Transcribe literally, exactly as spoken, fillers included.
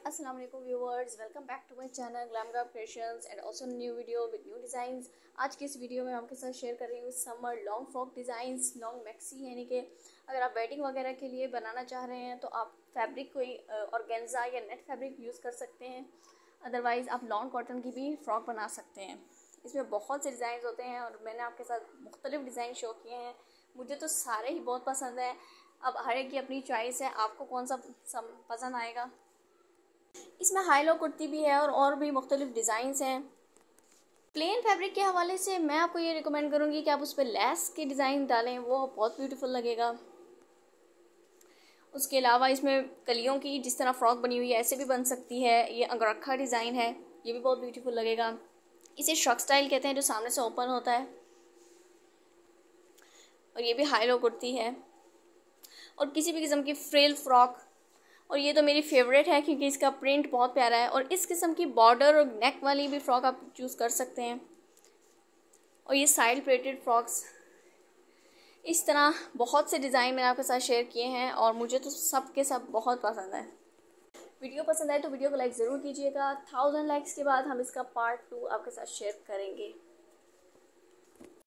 अस्सलाम वालेकुम viewers, welcome back to my channel glam girl creations and also new video with new designs. आज की इस video में आपके साथ शेयर कर रही हूँ summer long frock designs, long maxi, यानी कि अगर आप वेडिंग वगैरह के लिए बनाना चाह रहे हैं तो आप फैब्रिक कोई ऑर्गेन्जा या नेट फैब्रिक यूज़ कर सकते हैं। अदरवाइज़ आप लॉन्ग कॉटन की भी फ्रॉक बना सकते हैं। इसमें बहुत से डिज़ाइन होते हैं और मैंने आपके साथ मुख्तलिफ डिज़ाइन शो किए हैं। मुझे तो सारे ही बहुत पसंद हैं। अब हर एक की अपनी चॉइस है, आपको कौन सा पसंद आएगा। इसमें हाई लो कुर्ती भी है और और भी मुख्तलिफ डिज़ाइंस हैं। प्लेन फैब्रिक के हवाले से मैं आपको ये रिकमेंड करूँगी कि आप उस पर लेस के डिज़ाइन डालें, वो बहुत ब्यूटीफुल लगेगा। उसके अलावा इसमें कलियों की जिस तरह फ्रॉक बनी हुई है ऐसे भी बन सकती है। ये अंगरखा डिज़ाइन है, ये भी बहुत ब्यूटीफुल लगेगा। इसे श्रग स्टाइल कहते हैं, जो सामने से ओपन होता है। और ये भी हाई लो कुर्ती है और किसी भी किस्म की फ्रिल फ्रॉक। और ये तो मेरी फेवरेट है क्योंकि इसका प्रिंट बहुत प्यारा है। और इस किस्म की बॉर्डर और नेक वाली भी फ्रॉक आप चूज़ कर सकते हैं। और ये साइड प्लेटेड फ्रॉक्स, इस तरह बहुत से डिज़ाइन मैंने आपके साथ शेयर किए हैं और मुझे तो सब के सब बहुत पसंद है। वीडियो पसंद आए तो वीडियो को लाइक ज़रूर कीजिएगा। थाउजेंड लाइक्स के बाद हम इसका पार्ट टू आपके साथ शेयर करेंगे।